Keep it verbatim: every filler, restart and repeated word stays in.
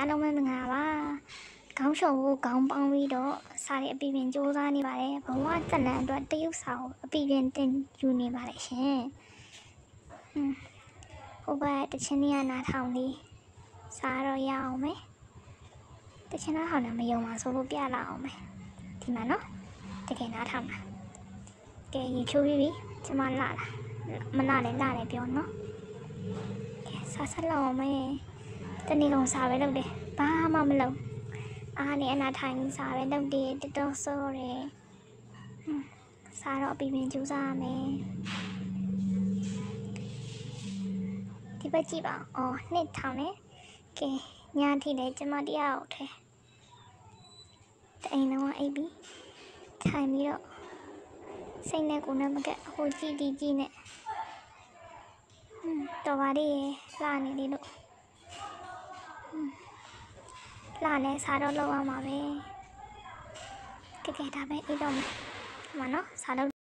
အားလုံးပဲမင်္ဂလာပါခေါင်းရှုံကိုခေါင်းပေါင်းပြီးတော့စားတဲ့အပီပင်စူးစမ်းနေပါတယ်ဘဝတက်လန်အတွက်တရုပ်စာကိုအပီပင်တင်ယူနေပါတယ်ရှင်ဟွန်းဟိုဘက်တချင်းလေးကနားထောင်လေးစားတော့ရအောင်မယ်တချင်းနားထောင်လည်းမယုံပါဆိုလို့ပြလာအောင်မယ်ဒီမှာနော်တကယ်နားထောင်တာကဲရေချိုးပြီးပြီကျမလာလာမလာလည်းလာလည်းပြောနော်ကဲစားဆက်လောက်အောင်မယ်တနေ့ကုန်စားပဲလုပ်တယ်ဘာမှမလုပ်အားနေအနာထိုင်စားပဲလုပ်တယ်တတော်ဆိုးတယ်စားတော့အပီပင်ကျူးစားရမယ်ဒီဘက်ကြည့်ပါအော်နှစ်ထောင်နဲ့ကဲညာထိလည်းကျမတရားအောင်ထဲအိမ်တော့အိပ်ပြီးထိုင်ပြီးတော့စိတ်နဲ့ကိုယ်နဲ့မကက်ဟိုကြည့်ဒီကြည့်နဲ့တော်ပါလေလှနေလေလို့လာနဲ့စားတော့လောက်ရမှာပဲကဲကဲဒါပဲအိတ်တော့မှာနော်စားတော့